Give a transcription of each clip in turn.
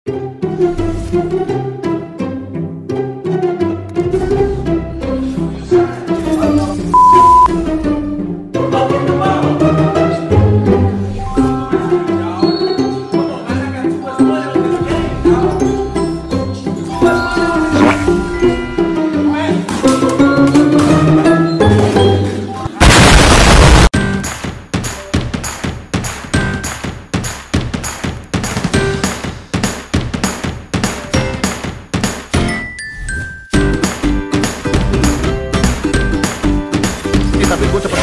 Tapi gue cepet.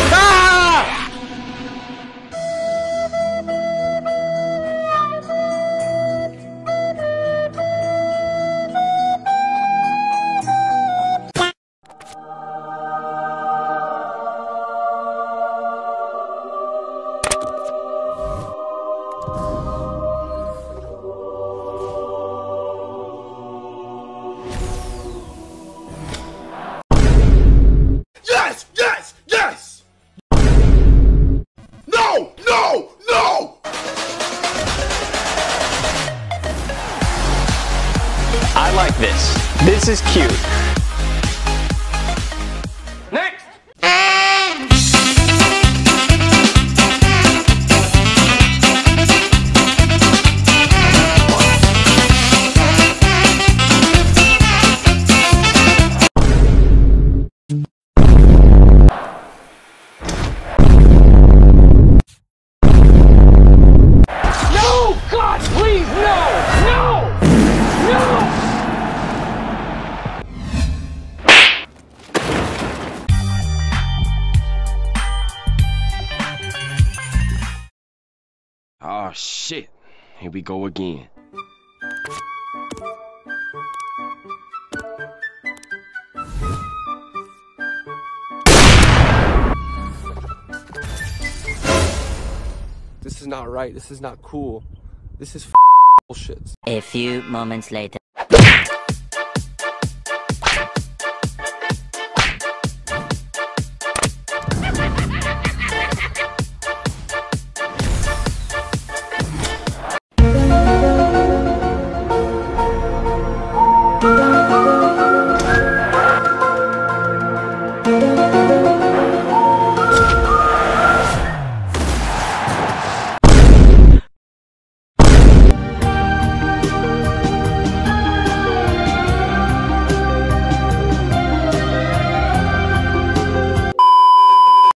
Yes! Yes! Yes! No! No! No! I like this. This is cute. Next! God, please, no! No! No! Oh shit, here we go again. This is not right. This is not cool. This is bullshit. A few moments later.